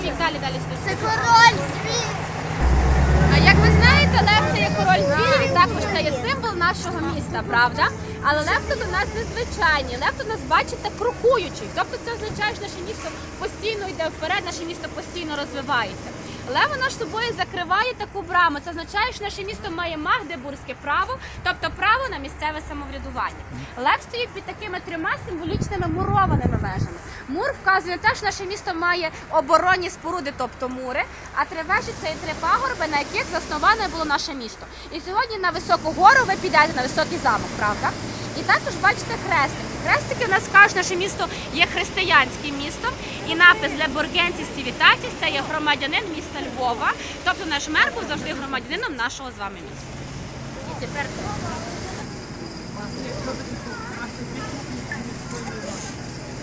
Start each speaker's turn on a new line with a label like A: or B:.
A: Мік, далі слухай.
B: Це король звір.
A: А як ви знаєте, лев це є король звірів, і також це є символ нашого міста, правда? Але лев тут у нас незвичайний. Лев тут у нас, бачите, крокуючий. Тобто це означає, що наше місто постійно йде вперед, наше місто постійно розвивається. Лев у нас собою закриває таку браму. Це означає, що наше місто має магдебурзьке право, тобто право на місцеве самоврядування. Лев стоїть під такими трьома символічними мурованими межами. Мур вказує те, що наше місто має оборонні споруди, тобто мури, а три вежі – це є три пагорби, на яких засноване було наше місто. І сьогодні на високу гору ви підете, на високий замок, правда? І також бачите хрестики. Хрестики в нас кажуть, що наше місто є християнським містом, і напис «Для Боргенціс Цівітатіс» – це є громадянин міста Львова, тобто наш мер був завжди громадянином нашого з вами міста. І тепер